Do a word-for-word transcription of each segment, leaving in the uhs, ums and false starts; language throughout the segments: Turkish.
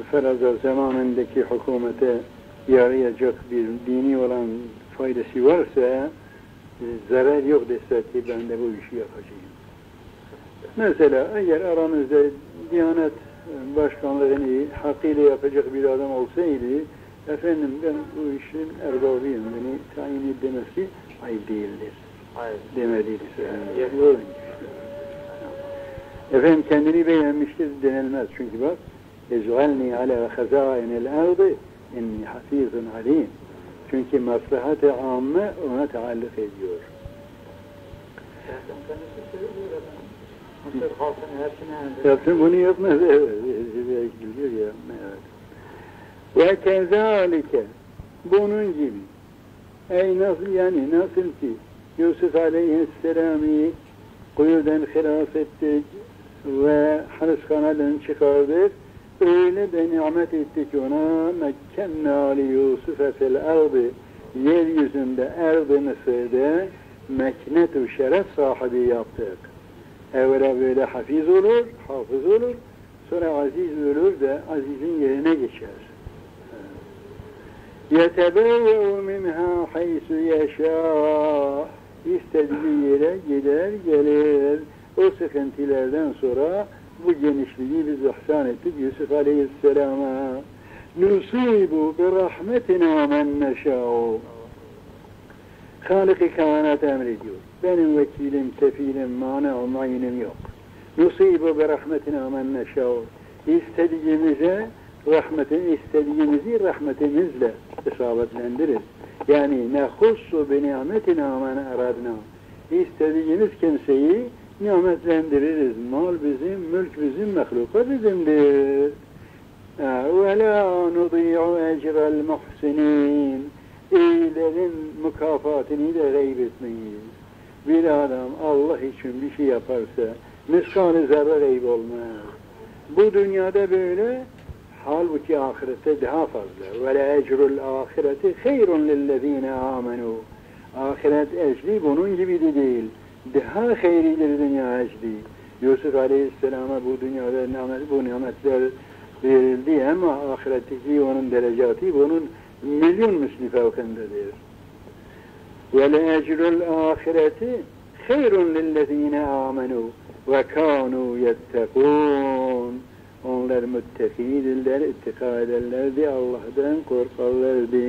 faraza zamanındaki hükümete yarayacak bir dini olan faydası varsa e, zarar yok dese ki ben de bu işi yapacağım. Mesela eğer aramızda Diyanet Başkanlığını hakkıyla yapacak bir adam olsaydı, efendim ben bu işin erbabıyım, beni tayin demesi ayıp değildir. Hayır. Demediydi söyleyeyim. Efendim kendini beğenmiştir denilmez. Çünkü bak, اجعلني على خزائن الأرض إني حفيظ عليم. Çünkü maslahat-ı amme ona taalluk ediyor. Mısır halkının hepsine... Yaptın bunu yapmaz. Evet. Biliyor ya. Evet. Ve kezalike. Bunun gibi. Ey nasıl yani nasıl ki Yusuf Aleyhisselam'ı kuyudan hilas ettik ve hırskhanadan çıkardık. Öyle de nimet ettik ona mekkenna li Yusuf'e fil ardı yeryüzünde Erd-i Mısır'da meknet-u şeref sahibi yaptık. Evvela böyle hafiz olur, hafız olur, sonra aziz olur da azizin yerine geçer. يَتَبَوَّعُ مِنْهَا حَيْسُ يَشَاءُ İstediği yere gider gelir. O sıkıntılardan sonra bu genişliği biz ihsan ettik Yusuf Aleyhisselam'a. نُصِيبُ بِرَحْمَتِنَا مَنْ نَشَاءُ Hâlik-i kainat emrediyor. Benim vekilim, kefilim, mana mayinim yok. نُصِيبُ بِرَحْمَتِنَا مَنْ نَشَاءُ İstediğimize rahmetin, istediğimizi rahmetimizle isabetlendiririz. Yani nehussu bi ni'metina men aradna. İstediğimiz kimseyi nimetlendiririz. Mal bizim, mülk bizim, mahluka bizimdir. Ve la nudi'u ecrel muhsinin. İyilerin mükafatını da gayb etmeyiz. Bir adam Allah için bir şey yaparsa miskal-i zerre gayb olmaz. Bu dünyada böyle, halbuki ahirette daha fazla. Ve la ecrul ahireti hayrun lillezine amenu. Ahiret ecri bunun gibi de değil. Daha hayridir dünya ecri. Yusuf Aleyhisselam'a bu dünyada nimet, bu nimetler verildi ama ahiretteki onun derecati bunun milyon misli fevkindedir. Ve la ecrul ahireti hayrun lillezine amenu ve kanu yettekûn. Onlar müttekidirler, ittika ederlerdi, Allah'tan korkarlardı.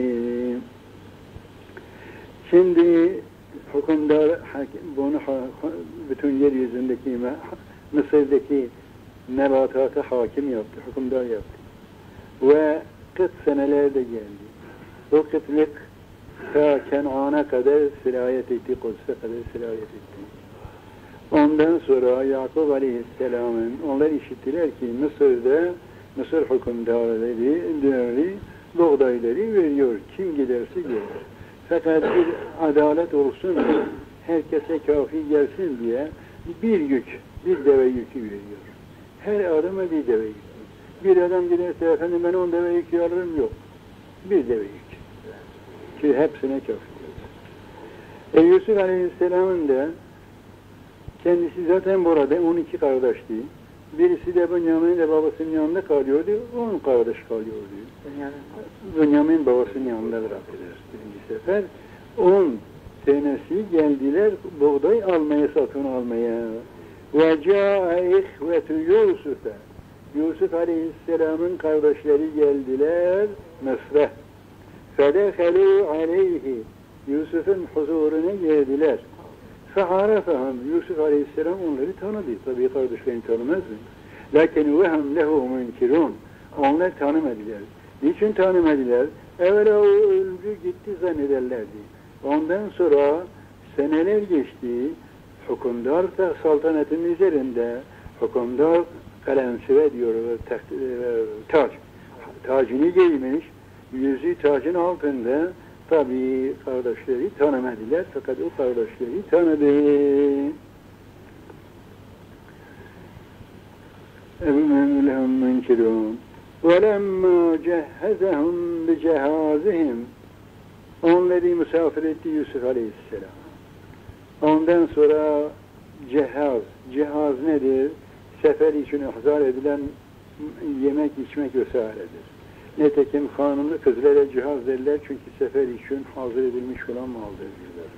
Şimdi hükümdar bunu bütün yeryüzündeki Mısır'daki nebatata hakim yaptı, hükümdar yaptı. Ve kıt senelerde geldi. O kıtlık ta Kenan'a kadar sirayet etti, Kudüs'e kadar sirayet etti. Ondan sonra Yakup Aleyhisselam'ın onlar işittiler ki Mısır'da Mısır hükümdarları buğdayları veriyor. Kim giderse gelir. Fakat bir adalet olsun, herkese kafi gelsin diye bir yük, bir deve yükü veriyor. Her adama bir deve yükü. Bir adam giderse efendim ben on deve yükü alırım, yok. Bir deve yükü. Ki hepsine kafi gelsin. E Yusuf Aleyhisselam'ın da kendisi zaten burada on iki kardeşti. Birisi de Bünyamin de babasının yanında kalıyordu, on kardeş kalıyordu. Bünyamin babasının yanında bıraktılar birinci sefer. On tanesi geldiler buğday almaya, satın almaya. Ve câe ihvetu Yusuf'a. Yusuf Aleyhisselam'ın kardeşleri geldiler Mısır'a. Fedekhelû aleyhi. Yusuf'un huzuruna geldiler. فَعَرَفَهُمْ Yusuf Aleyhisselam onları tanıdı. Tabii kardeşlerini tanımaz mı? Lakin وَهُمْ لَهُ مُنْكِرُونَ Onlar tanımadılar. Niçin tanımadılar? Evvela o öldü gitti zannederlerdi. Ondan sonra seneler geçti. Hükümdar da saltanatın üzerinde hükümdar kalemsive diyor taç. Tacını giymiş. Yüzü tacın altında. Tabii kardeşleri tanımadılar, fakat o kardeşleri tanıdı. اَوْمَنُ لَهُمْ مُنْكِرُونَ وَلَمَّا جَهَّزَهُمْ بِجَهَازِهِمْ Onları misafir etti Yusuf Aleyhisselam. Ondan sonra cehaz, cehaz nedir? Sefer için ihzar edilen yemek içmek vesairedir. Nitekim hanımlı kızlara cihaz derler çünkü sefer için hazır edilmiş olan maldır diyorlar.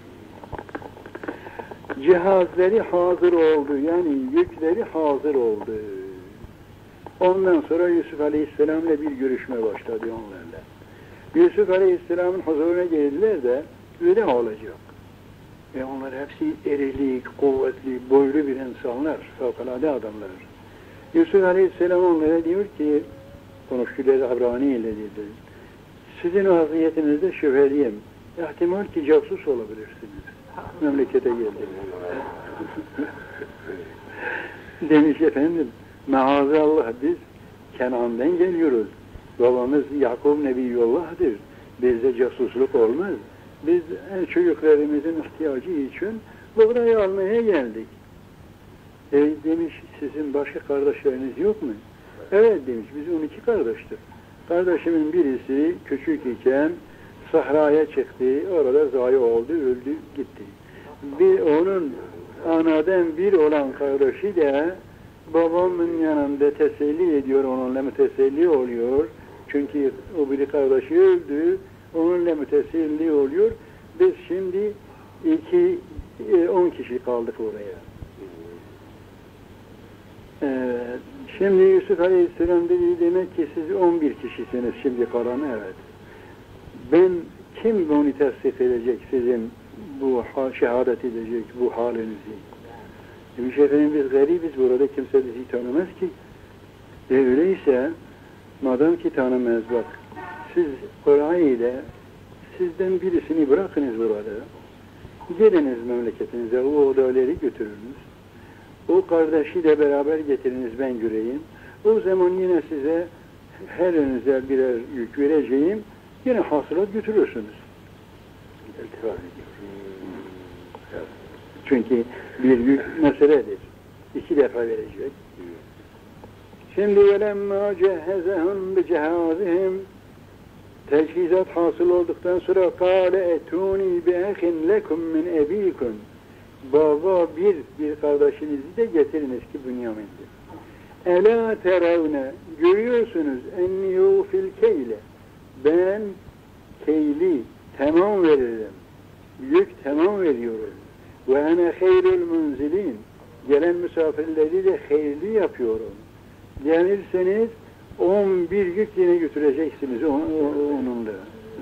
Cihazları hazır oldu, yani yükleri hazır oldu. Ondan sonra Yusuf Aleyhisselam'la bir görüşme başladı onlarla. Yusuf Aleyhisselam'ın huzuruna geldiler de öyle olacak. Ve onlar hepsi erili, kuvvetli, boylu bir insanlar, fevkalade adamlar. Yusuf Aleyhisselam onlara diyor ki, konuştular Abrani ile dedi, sizin o haziyetinizde şüpheliyim. İhtimal ki casus olabilirsiniz. Memlekete geldiniz. Demiş efendim, maazallah biz Kenan'dan geliyoruz. Babamız Yakub Nebiyullah'dır. Bizde casusluk olmaz. Biz çocuklarımızın ihtiyacı için buğdayı almaya geldik. E, demiş, sizin başka kardeşleriniz yok mu? Evet demiş, biz on iki kardeştir. Kardeşimin birisi küçük iken sahraya çıktı, orada zayi oldu, öldü, gitti. Bir, onun anadan bir olan kardeşi de babamın yanında teselli ediyor, onunla müteselli oluyor. Çünkü o bir kardeşi öldü, onunla müteselli oluyor. Biz şimdi iki, on kişi kaldık oraya. Ee, şimdi Yusuf Aleyhisselam dedi, demek ki siz on bir kişisiniz şimdi kalan, evet. Ben, kim bunu tasdik edecek sizin bu şehadet edecek bu halinizi? Demiş efendim, biz garibiz burada, kimse bizi tanımaz ki. E öyleyse, madem ki tanımaz, bak, siz orayla sizden birisini bırakınız burada. Geliniz memleketinize, o odaları götürünüz. O kardeşi de beraber getiriniz, ben göreyim. O zaman yine size her önünüze birer yük vereceğim. Yine hasılat götürürsünüz. Çünkü bir yük meseledir. İki defa verecek. Şimdi وَلَمَّا جَهَّزَهُمْ بِجَهَازِهِمْ teçhizat hasıl olduktan sonra قَالَ اَتُونِي بِأَخٍ لَكُمْ مِنْ اَب۪يكُمْ baba bir, bir kardeşinizi de getiriniz ki Bünyamin'dir. اَلَا تَرَوْنَ görüyorsunuz اَنِّيُوا فِي الْكَيْلَ ben keyli tamam veririm. Yük tamam veriyorum. وَاَنَا خَيْرُ الْمُنْزِلِينَ gelen misafirleri de hayırlı yapıyorum. Gelirseniz on bir yük yine götüreceksiniz onunla.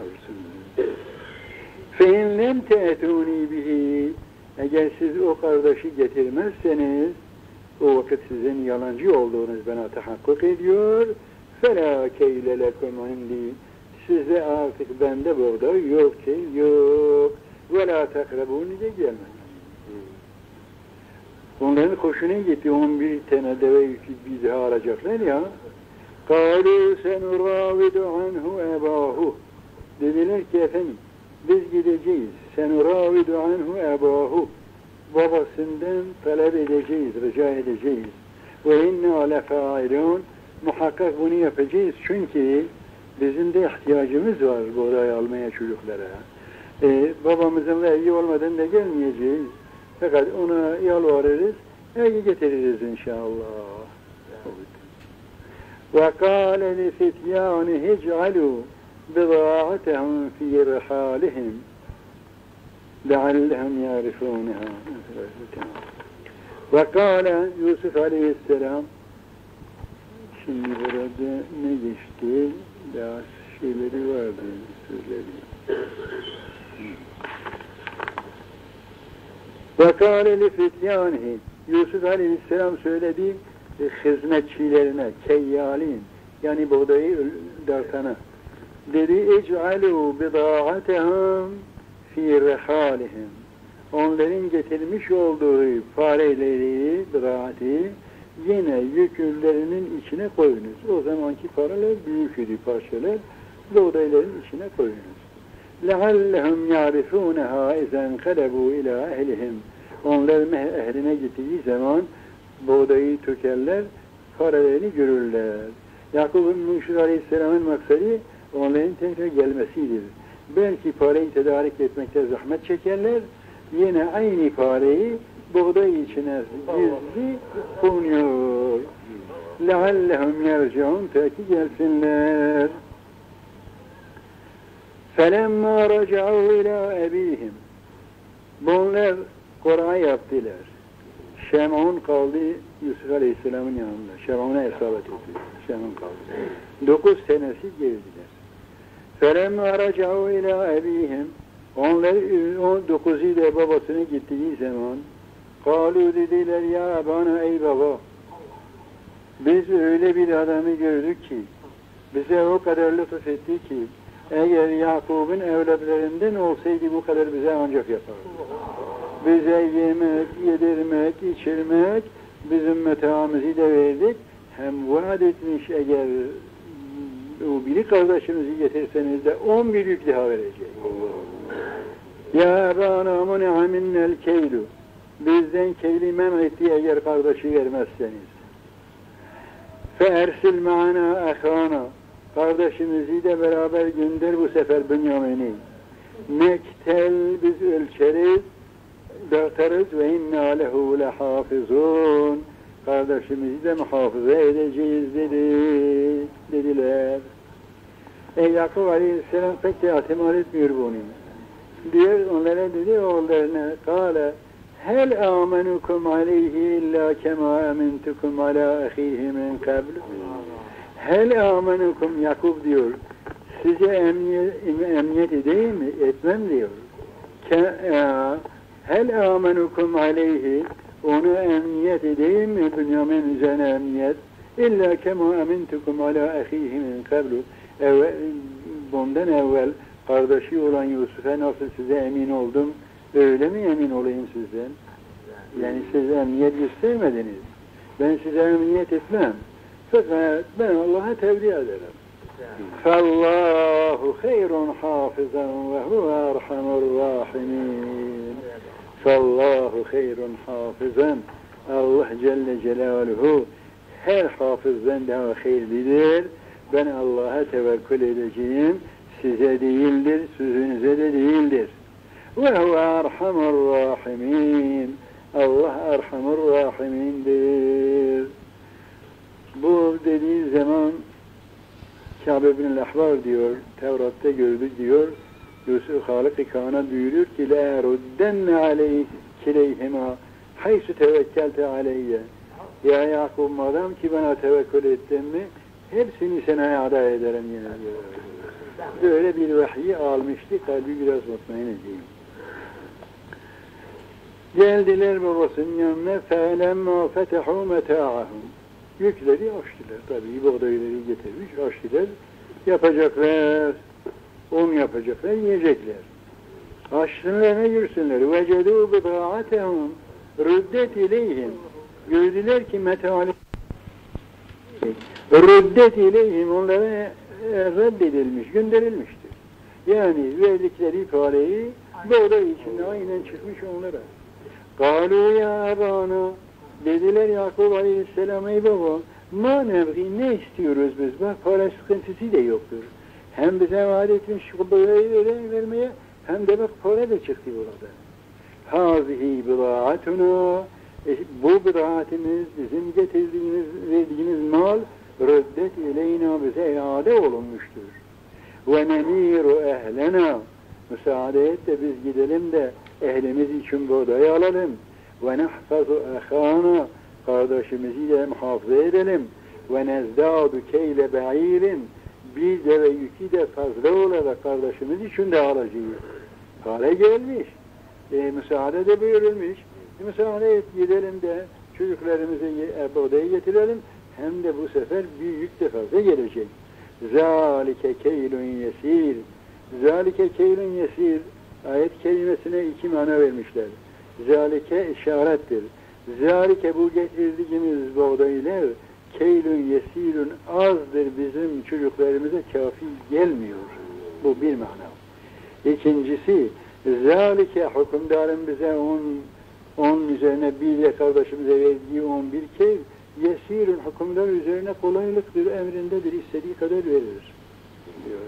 فَاِنْ لَمْ تَأْتُونِي بِهِ eğer siz o kardeşi getirmezseniz o vakit sizin yalancı olduğunuz bana tahakkuk ediyor. فَلَا كَيْلَ لَكُمْ عِنْدِي size artık bende burada yok ki yok. وَلَا تَقْرَبُونِ de gelmez. Onların hoşuna gitti. on bir tane deve yükü bir daha alacaklar ya. قَالُوا سَنُرَاوِدُ عَنْهُ اَبَاهُ dediler ki efendim biz gideceğiz. سَنُرَاوِدُ عَنْهُ اَبَاهُ babasından talep edeceğiz, rica edeceğiz. وَاِنَّا لَفَاعِلُونَ muhakkak bunu yapacağız çünkü bizim de ihtiyacımız var buraya almaya çocuklara. Ee, babamızın vergi olmadan da gelmeyeceğiz. Fakat ona yalvarırız, vergi getiririz inşallah. وَقَالَ لِفِتْيَانِهِ اجْعَلُوا بِضَاعَتَهُمْ فِي رِحَالِهِمْ لَعَلَّهُمْ يَعْرِفُونَهَا وَقَالَ Yusuf Aleyhisselam şimdi burada ne geçti? Daha şeyleri vardı, sözleri. وَقَالَ لِفِتْيَانِهِ Yusuf Aleyhisselam söyledi hizmetçilerine, keyyalin, yani buğdayı dartana. Dedi, اِجْعَلُوا بِضَاعَتَهُمْ فِي رِحَالِهِمْ onların getirmiş olduğu fareleri, bıraati yine yükürlerinin içine koyunuz. O zamanki paralar büyük idi parçalar, buğdayların içine koyunuz. لَعَلَّهُمْ يَعْرِفُونَهَا اِذَنْ قَلَبُوا اِلَى اَهْلِهِمْ onların ehline gittiği zaman buğdayı tökerler, paralarını görürler. Yakup'un Yusuf Aleyhisselam'ın maksadı onların tekrar gelmesidir. Belki parayı tedarik etmekte zahmet çekerler, yine aynı parayı buğday içine gizli konuyor. لَعَلَّهُمْ يَرْجِعُونَ Peki gelsinler. فَلَمَّا رَجَعُوا إِلَى أَب۪يهِمْ Bunlar Kur'a yaptılar. Şem'un kaldı Yusuf Aleyhisselam'ın yanında. Şem'un'a isabet etti. Şem'un kaldı. Dokuz senesi gezdiler. فَلَمَّا رَجَعُوا إِلَى أَب۪يهِمْ Onlar on dokuzuyla babasına gittiği zaman قَالُوا dediler ya bana ey baba biz öyle bir adamı gördük ki bize o kadar lütuf etti ki eğer Yakub'un evlatlarından olsaydı bu kadar bize ancak yapardı. Bize yemek, yedirmek, içirmek, bizim metağımızı da verdik. Hem vaat etmiş eğer o biri kardeşimizi getirseniz de on bir yük daha verecek. Ya bana mun'a minnel keylu bizden keyli men etti eğer kardeşi vermezseniz. Fe ersil ma'ana ahana kardeşimizi de beraber gönder bu sefer Bünyamin'i. Nektel biz ölçeriz, dağıtarız ve inna lehu lehafizun. Kardeşimizi de muhafaza edeceğiz dedi, dediler. Ey Yakub Aleyhisselam pek de atimal etmiyor bunu. Diyor onlara dedi oğullarına kâle hel âmenukum aleyhi illa kemâ emintukum alâ ahihi min kabl. Hel âmenukum Yakub diyor. Size emniyet, emniyet edeyim mi? Etmem diyor. Ke, hel âmenukum aleyhi ona emniyet edeyim mi? Bünyamin üzerine emniyet. İlla kemâ emintukum alâ ahihi min kabl. Evvel, bundan evvel kardeşi olan Yusuf'a nasıl size emin oldum, öyle mi emin olayım sizden? Yani siz emniyet göstermediniz. Ben size emniyet etmem. Fakat ben Allah'a tebliğ ederim. فَاللّٰهُ خَيْرٌ حَافِظًا وَهُوَ أَرْحَمُ الرَّاحِمِينَ فَاللّٰهُ خَيْرٌ حَافِظًا Allah Celle Celaluhu her hafızdan daha hayırlıdır. Ben Allah'a tevekkül edeceğim. Size değildir, sözünüze de değildir. وَهُوَ أَرْحَمُ الرَّاحِمِينَ Allah Erhamur Rahimindir. Bu dediği zaman Kâb ibn-i Ahbar diyor, Tevrat'ta gördük diyor, Yusuf Halık-ı Kaan'a duyuruyor ki لَا رُدَّنَّ عَلَيْهِ كِلَيْهِمَا حَيْسُ تَوَكَّلْتَ عَلَيْهِ Ya Yakub madem ki bana tevekkül ettin mi, hepsini sana ada ederim yine diyor. Böyle bir vahyi almıştı, kalbi biraz mutmain edeyim. Geldiler babasının yanına فَاَلَمَّا فَتَحُوا مَتَاعَهُمْ Yükleri açtılar. Tabii buğdayları getirmiş, açtılar. Yapacaklar, un yapacaklar, yiyecekler. Açsınlar ne yürsünler. وَجَدُوا بِضَاعَتَهُمْ رُدَّتْ اِلَيْهِمْ Gördüler ki metali rüddet ileyhim onlara reddedilmiş, gönderilmiştir. Yani verdikleri parayı buğday içinde aynen çıkmış onlara. Kâlû ya ebâna dediler Yakub Aleyhisselam ey baba ma nevgi ne istiyoruz biz? Bak para sıkıntısı da yoktur. Hem bize vaat etmiş buğdayı vermeye hem de bak para da çıktı burada. Hâzihi bidâatuna e, bu bidâatimiz bizim getirdiğimiz verdiğimiz mal rüddet ileyna bize iade olunmuştur. Ve nemiru ehlena müsaade et de biz gidelim de ehlimiz için buğday alalım. Ve nehfazu ehana kardeşimizi de muhafaza edelim. Ve nezdadu keyle be'irin bir deve yükü de fazla olarak kardeşimiz için de alacağız. Hale gelmiş. E, müsaade de buyurulmuş. E, müsaade et gidelim de çocuklarımızı buğdayı getirelim. Hem de bu sefer bir yük de fazla gelecek. Zalike keylun yesir. Zalike keylun yesir. Ayet kelimesine iki mana vermişler. Zalike işarettir. Zalike bu getirdiğimiz buğdaylar keylun yesirun azdır bizim çocuklarımıza kafi gelmiyor. Bu bir mana. İkincisi zalike hükümdarın bize on on üzerine bir de kardeşimize verdiği on bir keyl yesirun hükümdar üzerine kolaylıktır, emrindedir, istediği kadar verir. Diyor.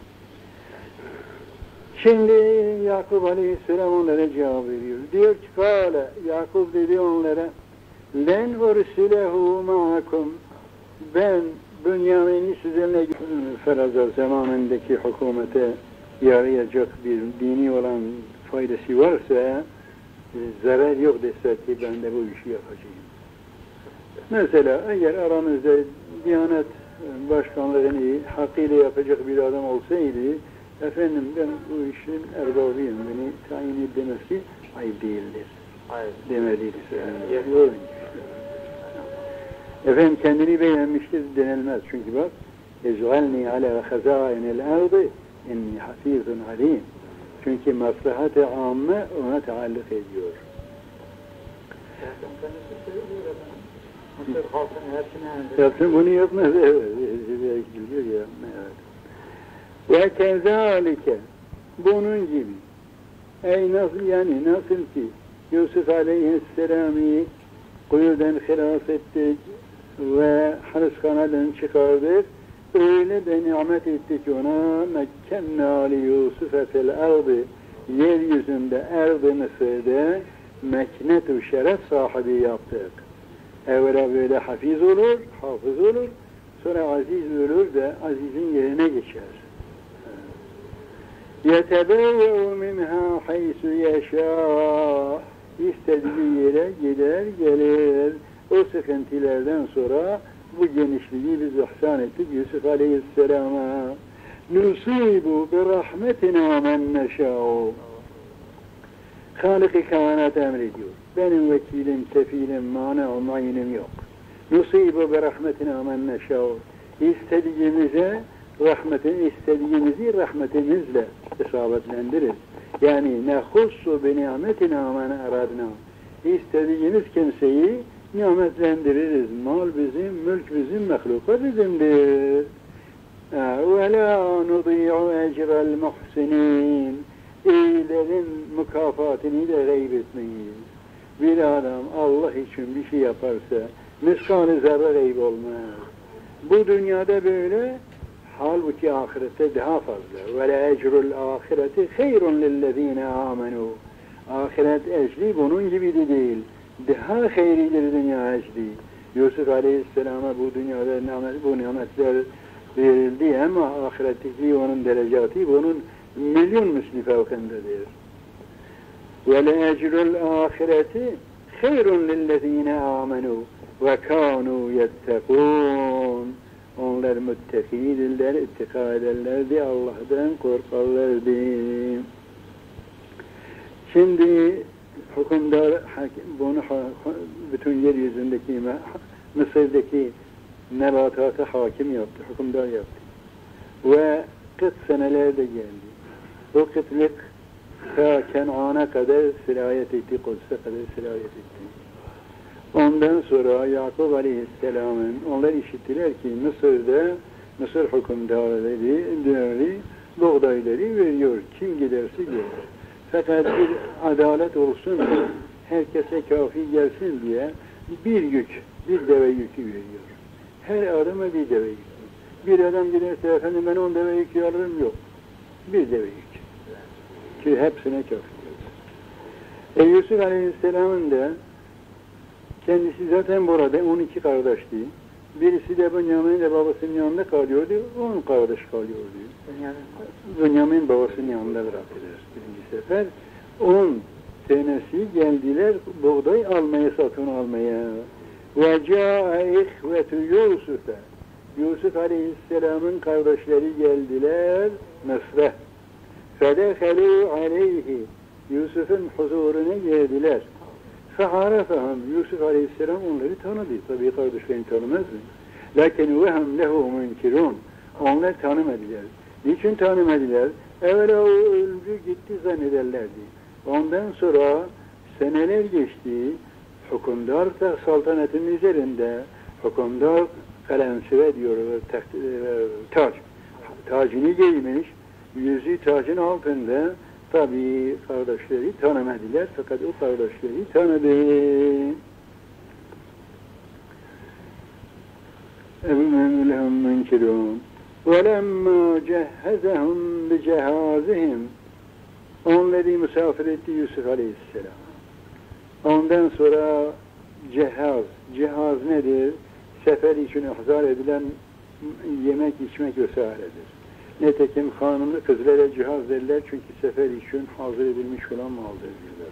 Şimdi Yakub Aleyhisselam onlara cevap veriyor. Diyor ki Kâle, Yakub dedi onlara len ursilehu ma'akum ben Bünyamin'i sizinle Ferazar zamanındaki hükümete yarayacak bir dini olan faydası varsa zarar yok dese ki ben de bu işi yapacağım. Mesela eğer aramızda Diyanet Başkanlığı'nı hakkıyla yapacak bir adam olsaydı, efendim ben bu işin erbabıyım, beni tayin edilmesi ayıp değildir. Hayır. Demeliydi. Yani. Efendim kendini beğenmiştir denilmez. Çünkü bak, اجعلني على خزائن الأرض إني حفيظ عليم. Çünkü maslahat-ı amme ona taalluk ediyor. Mısır halkının hepsine Yapsın bunu yapmaz. Evet. Biliyor ya. Evet. Ve kezalike bunun gibi. Ey nasıl yani nasıl ki Yusuf Aleyhisselam'ı kuyudan hilas ettik ve hırskhanadan çıkardık. Öyle de nimet ettik ona mekkenna li Yusuf'e fil ardı yeryüzünde Erd-i Mısır'da meknet-u şeref sahibi yaptık. Evvela böyle hafiz olur, hafız olur, sonra aziz olur da azizin yerine geçer. يَتَبَوَّعُ مِنْهَا حَيْسُ يَشَاءُ İstediği yere gider, gelir. O sıkıntılardan sonra bu genişliği biz ihsan ettik Yusuf Aleyhisselam'a. نُصِيبُ بِرَحْمَتِنَا مَنْ نَشَاءُ Hâlik-i kainat emrediyor. Benim vekilim, kefilim, mana-u mayinim yok. نُصِيبُ بِرَحْمَتِنَا مَنْ نَشَاءُ İstediğimize rahmetin, istediğimizi rahmetimizle isabetlendiririz. Yani nehussu bi ni'metina men aradna. İstediğimiz kimseyi nimetlendiririz. Mal bizim, mülk bizim, mahluka bizimdir. Ve la nudi'u ecrel muhsinin. İyilerin mükafatını da gayb etmeyiz. Bir adam Allah için bir şey yaparsa miskal-i zerre gayb olmaz. Bu dünyada böyle, halbuki ahirette daha fazla. Ve la ecrul ahireti hayrun lillezine amenu. Ahiret ecri bunun gibi de değil. Daha hayridir dünya ecri. Yusuf Aleyhisselam'a bu dünyada nimet, bu nimetler verildi ama ahiretteki onun derecati bunun milyon misli fevkindedir. Ve la ecrul ahireti hayrun lillezine amenu ve kânû yettekûn. Onlar müttekidirler, ittika ederlerdi, Allah'tan korkarlardı. Şimdi hükümdar bunu bütün yeryüzündeki Mısır'daki nebatatı hakim yaptı, hükümdar yaptı. Ve kıt senelerde geldi. O kıtlık ta Kenan'a kadar sirayet etti, Kudüs'e kadar sirayet etti. Ondan sonra Yakup Aleyhisselam'ın onlar işittiler ki Mısır'da Mısır hükümdarları buğdayları veriyor. Kim giderse gelir. Fakat bir adalet olsun diye, herkese kafi gelsin diye bir yük, bir deve yükü veriyor. Her adama bir deve yükü. Bir adam giderse efendim ben on deve yükü alırım yok. Bir deve yükü. Ki hepsine kafi gelsin. E Yusuf Aleyhisselam'ın da kendisi zaten burada on iki kardeşti. Birisi de Bünyamin de babasının yanında kalıyordu, on kardeş kalıyordu. Bünyamin babasının yanında bıraktılar birinci sefer. On senesi geldiler buğday almaya, satın almaya. Ve câe ihvetu Yusuf'a. Yusuf Aleyhisselam'ın kardeşleri geldiler Mısır'a. Fedekhelû aleyhi. Yusuf'un huzuruna geldiler. Fe'arefehum. Yusuf Aleyhisselam onları tanıdı. Tabii kardeşlerini tanımaz mı? Lakin vehum lehu münkirun. Onlar tanımadılar. Niçin tanımadılar? Evvela o öldü gitti zannederlerdi. Ondan sonra seneler geçti. Hükümdar da saltanatın üzerinde. Hükümdar kalemsire diyorlar. Tac. Tacını giymiş. Yüzü tacın altında. Tabii kardeşleri tanımadılar. Fakat o kardeşleri tanıdı. Evmem lehum münkirun. وَلَمَّا جَهَّزَهُمْ بِجَهَازِهِمْ Onları misafir etti Yusuf Aleyhisselam. Ondan sonra cihaz, cihaz nedir? sefer için ihzar edilen yemek içmek vesairedir. Nitekim hanımlı kızlara cihaz derler çünkü sefer için hazır edilmiş olan maldır diyorlar.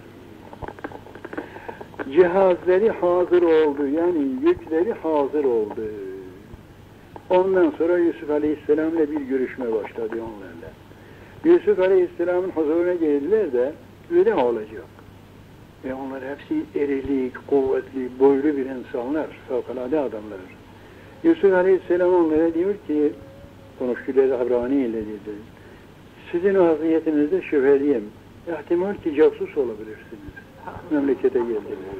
Cihazları hazır oldu, yani yükleri hazır oldu. Ondan sonra Yusuf Aleyhisselam'la bir görüşme başladı onlarla. Yusuf Aleyhisselam'ın huzuruna geldiler de öyle olacak. Ve onlar hepsi erili, kuvvetli, boylu bir insanlar, fevkalade adamlar. Yusuf Aleyhisselam onlara diyor ki, konuştular Abrani ile dedi, sizin vaziyetinizde şüpheliyim, ihtimal ki casus olabilirsiniz. Memlekete geldiniz.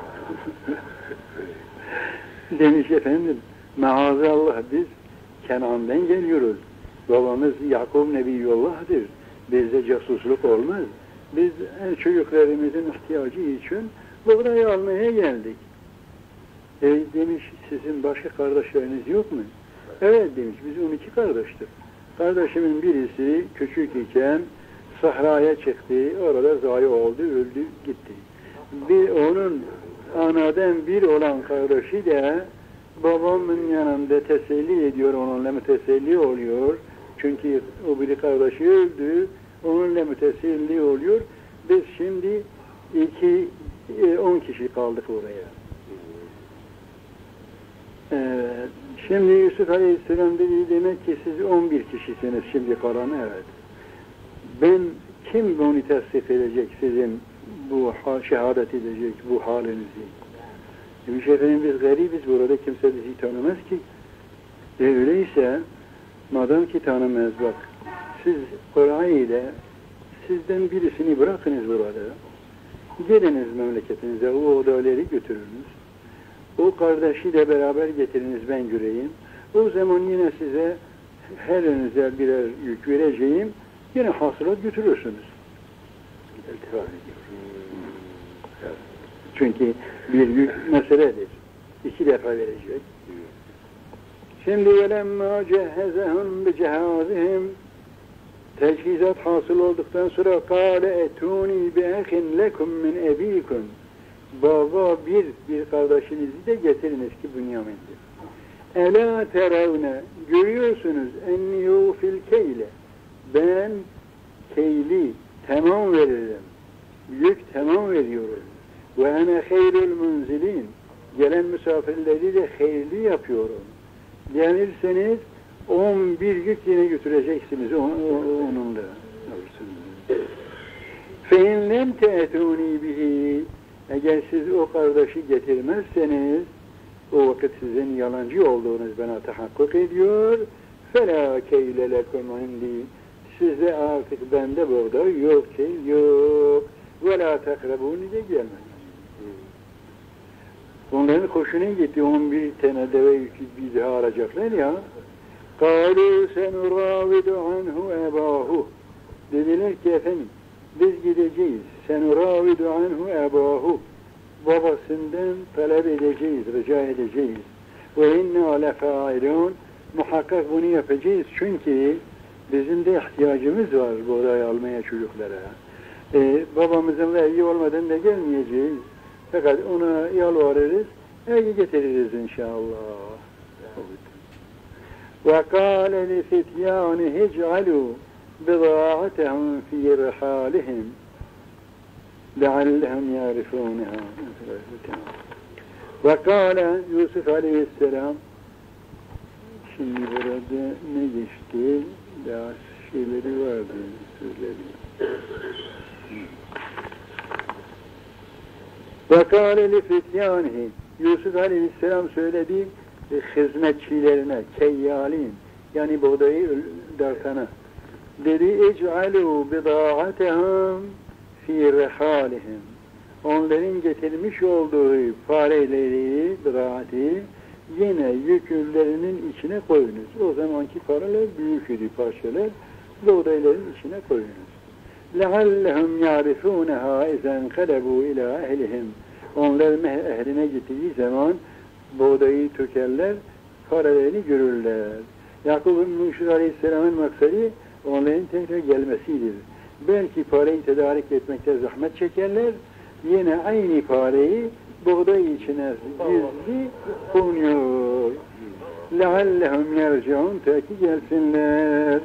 Demiş efendim, maazallah biz Kenan'dan geliyoruz. Babamız Yakub Nebiyullah'dır. Bizde casusluk olmaz. Biz çocuklarımızın ihtiyacı için burayı almaya geldik. E, demiş, sizin başka kardeşleriniz yok mu? Evet demiş, biz on iki kardeştik. Kardeşimin birisi küçük iken sahraya çıktı, orada zayi oldu, öldü, gitti. Bir, onun anadan bir olan kardeşi de babamın yanında teselli ediyor, onunla müteselli oluyor. Çünkü o bir kardeşi öldü, onunla müteselli oluyor. Biz şimdi iki, on kişi kaldık oraya. Evet. Şimdi Yusuf Aleyhisselam dedi, demek ki siz on bir kişisiniz şimdi kalan, evet. Ben, kim bunu tasdik edecek sizin bu şehadet edecek bu halinizi? Demiş efendim biz garibiz, burada kimse bizi tanımaz ki. E öyleyse, madem ki tanımaz bak, siz Kur'an ile sizden birisini bırakınız burada. Geliniz memleketinize, o odaları götürünüz. O kardeşi de beraber getiriniz, ben göreyim. O zaman yine size her önünüze birer yük vereceğim. Yine hasılat götürürsünüz. İltifat ediyor. Çünkü bir yük meseledir. İki defa verecek. Şimdi وَلَمَّا جَهَّزَهُمْ بِجَهَازِهِمْ teçhizat hasıl olduktan sonra قَالَ اَتُونِي بِأَخٍ لَكُمْ مِنْ اَب۪يكُمْ baba bir, bir kardeşinizi de getiriniz ki Bünyamin'dir. اَلَا تَرَوْنَ görüyorsunuz اَنِّيُوا فِي الْكَيْلِ ben keyli tamam veririm. Yük tamam veriyorum. وَاَنَا خَيْرُ الْمُنْزِلِينَ gelen misafirleri de hayırlı yapıyorum. Gelirseniz on bir yük yine götüreceksiniz onunla. فَاِنْ لَمْ تَأْتُونِي بِهِ eğer siz o kardeşi getirmezseniz o vakit sizin yalancı olduğunuz bana tahakkuk ediyor. فَلَا كَيْلَ لَكُمْ عِنْدِي size artık bende burada yok şey yok. وَلَا تَقْرَبُونِ de gelmez. Onların hoşuna gitti. on bir tane deve bir daha alacaklar ya. قَالُوا سَنُرَاوِدُ عَنْهُ اَبَاهُ dediler ki efendim biz gideceğiz. سَنُرَاوِدُ عَنْهُ اَبَاهُ babasından talep edeceğiz, rica edeceğiz. وَاِنَّا لَفَاعِلُونَ muhakkak bunu yapacağız çünkü bizim de ihtiyacımız var bu orayı almaya çocuklara. Ee, babamızın vergi olmadan da gelmeyeceğiz. Fakat ona yalvarırız, vergi getiririz inşallah. وَقَالَ لِفِتْيَانِهِ اجْعَلُوا بِضَاعَتَهُمْ فِي رِحَالِهِمْ لَعَلَّهُمْ يَعْرِفُونَهَا وَقَالَ Yusuf Aleyhisselam şimdi burada ne geçti? Daha şeyleri vardı, sözleri. وَقَالَ لِفِتْيَانِهِ Yusuf Aleyhisselam söyledi hizmetçilerine, keyyalin yani buğdayı dartana dedi اِجْعَلُوا بِضَاعَتَهُمْ فِي رِحَالِهِمْ onların getirmiş olduğu fareleri, bıraati yine yükürlerinin içine koyunuz. O zamanki paralar büyük idi parçalar, buğdayların içine koyunuz. لَعَلَّهُمْ يَعْرِفُونَهَا اِذَنْ قَلَبُوا اِلَى اَهْلِهِمْ onlar ehline gittiği zaman buğdayı tökerler, paralarını görürler. Yakup'un Yusuf Aleyhisselam'ın maksadı onların tekrar gelmesidir. Belki parayı tedarik etmekte zahmet çekerler, yine aynı parayı buğday içine gizli konuyor. لَعَلَّهُمْ يَرْجَعُونَ ta ki gelsinler.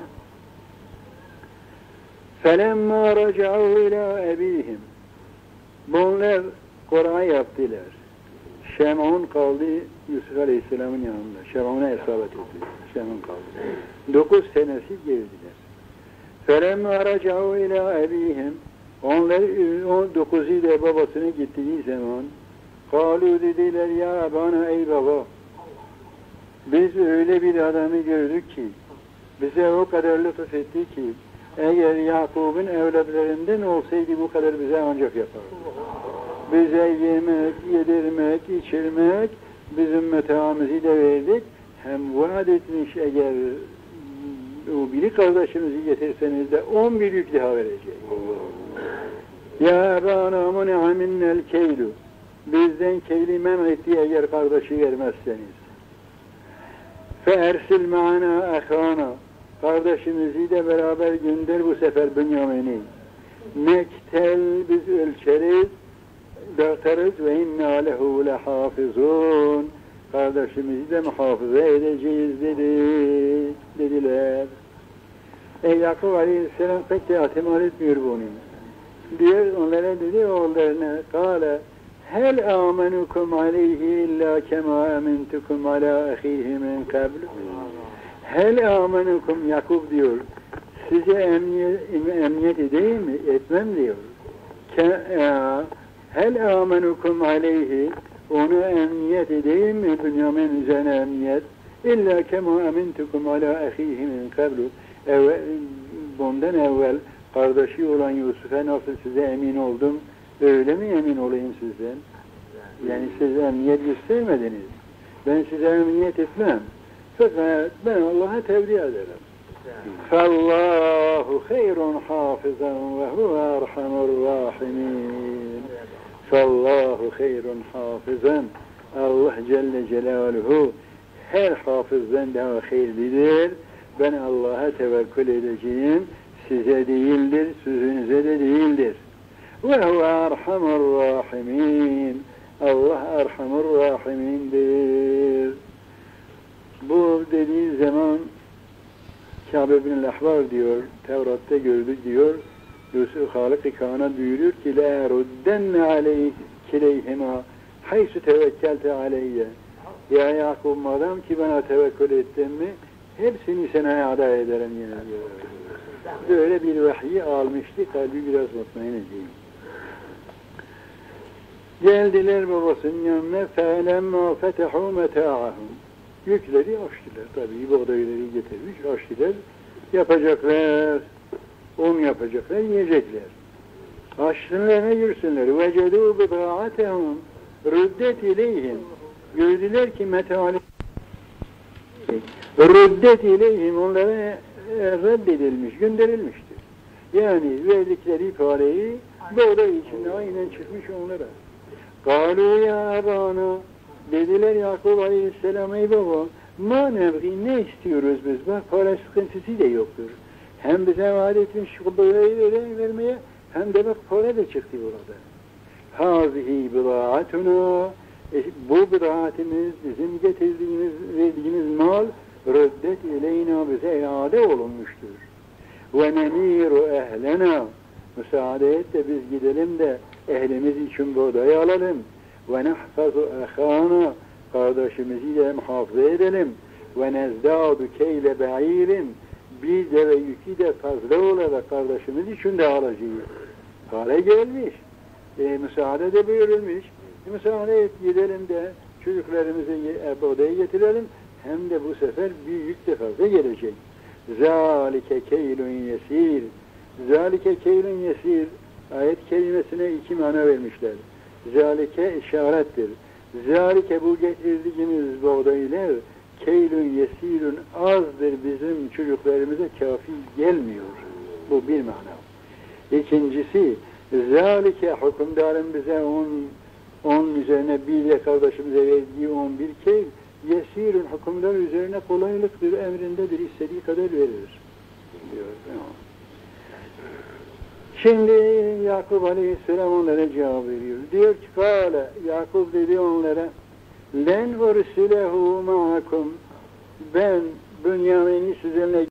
فَلَمَّا رَجَعُوا اِلَى اَب۪يهِمْ bunlar Kur'a yaptılar. Şem'un kaldı Yusuf Aleyhisselam'ın yanında. Şem'un'a isabet etti. Şem'un kaldı. Dokuz senesi geldiler. فَلَمَّا رَجَعُوا اِلَى اَب۪يهِمْ onlar on dokuzu da babasına gittiği zaman قَالُوا dediler ya bana ey baba biz öyle bir adamı gördük ki bize o kadar lütuf etti ki eğer Yakub'un evlatlarından olsaydı bu kadar bize ancak yapar. Bize yemek, yedirmek, içirmek, bizim metağımızı da verdik. Hem vaat etmiş eğer o biri kardeşimizi getirseniz de on bir yük daha verecek. Ya bana mune'a minnel keylu bizden keyli men etti eğer kardeşi vermezseniz. Fe ersil ma'ana akhana kardeşimizi de beraber gönder bu sefer Bünyamin'i. Nektel biz ölçeriz, dağıtarız ve inna lehu lehafizun. Kardeşimizi de muhafaza edeceğiz dedi, dediler. Ey Yakub Aleyhisselam pek de atimal etmiyor bunu. Diyor onlara dedi oğullarına kâle hel âmenukum aleyhi illa kema amintukum ala ahihi min kabl. Hel âmenukum Yakub diyor. Size emniyet, emniyet edeyim mi? Etmem diyor. Ke, hel âmenukum aleyhi onu emniyet edeyim mi? Bünyamin üzerine emniyet. İlla kema amintukum ala ahihi min kabl. Evvel, bundan evvel kardeşi olan Yusuf'a nasıl size emin oldum, öyle mi emin olayım sizden? Yani siz emniyet göstermediniz. Ben size emniyet etmem. Fakat ben Allah'a tebliğ ederim. فَاللّٰهُ خَيْرٌ حَافِظًا وَهُوَ أَرْحَمُ الرَّاحِمِينَ فَاللّٰهُ خَيْرٌ حَافِظًا Allah Celle Celaluhu her hafızdan daha hayırlıdır. Ben Allah'a tevekkül edeceğim. Size değildir, sözünüze de değildir. وَهُوَ أَرْحَمُ الرَّاحِمِينَ Allah Erhamur Rahimindir. Bu dediği zaman Kâb bin Ahbar diyor, Tevrat'ta gördü diyor, Yusuf Halık-ı Kaan'a buyuruyor ki لَا رُدَّنَّ عَلَيْهِ كِلَيْهِمَا حَيْسُ تَوَكَّلْتَ عَلَيَّ Ya Yakub madem ki bana tevekkül ettin mi, hepsini sana iade ederim yine diyor. Böyle bir vahyi almıştı, kalbi biraz mutmain edeyim. Geldiler babasının yanına فَاَلَمَّا فَتَحُوا مَتَاعَهُمْ Yükleri açtılar. Tabii buğdayları getirmiş, açtılar. Yapacaklar, un yapacaklar, yiyecekler. Açsınlar ne yürsünler. وَجَدُوا بِضَاعَتَهُمْ رُدَّتْ اِلَيْهِمْ Gördüler ki metali rüddet ileyhim onlara reddedilmiş, gönderilmiştir. Yani verdikleri parayı buğday içinde aynen çıkmış onlara. قَالُوا يَا أَبَانَا Dediler Yakub Aleyhisselam ey baba ma nevri ne istiyoruz biz? Bak para sıkıntısı da yoktur. Hem bize vaat etmiş buğdayı vermeye hem de bak para da çıktı burada. هَذِهِ بِضَاعَتُنَا Bu bıraatimiz, bizim getirdiğimiz, verdiğimiz mal rüddet ileyna bize iade olunmuştur. Ve nemiru ehlena müsaade et de biz gidelim de ehlimiz için buğday alalım. Ve nehfazu ehana kardeşimizi de muhafaza edelim. Ve nezdadu keyle be'irin bir deve yükü de fazla olarak kardeşimiz için de alacağız. Para gelmiş. E, müsaade de buyurulmuş. E, müsaade et gidelim de çocuklarımızı buğdayı getirelim. Hem de bu sefer bir yük de fazla gelecek. Zalike keylun yesir. Zalike keylun yesir. Ayet kelimesine iki mana vermişler. Zalike işarettir. Zalike bu getirdiğimiz buğdaylar keylun yesirun azdır bizim çocuklarımıza kafi gelmiyor. Bu bir mana. İkincisi zalike hükümdarın bize on on üzerine bir de kardeşimize verdiği on bir keyl yesirun hükümdar üzerine kolaylıktır, emrindedir, istediği kadar verir. Diyor. Şimdi Yakup Aleyhisselam onlara cevap veriyor. Diyor ki kâle, Yakup dedi onlara, len ursilehu ma'akum, ben Bünyamin'i sizinle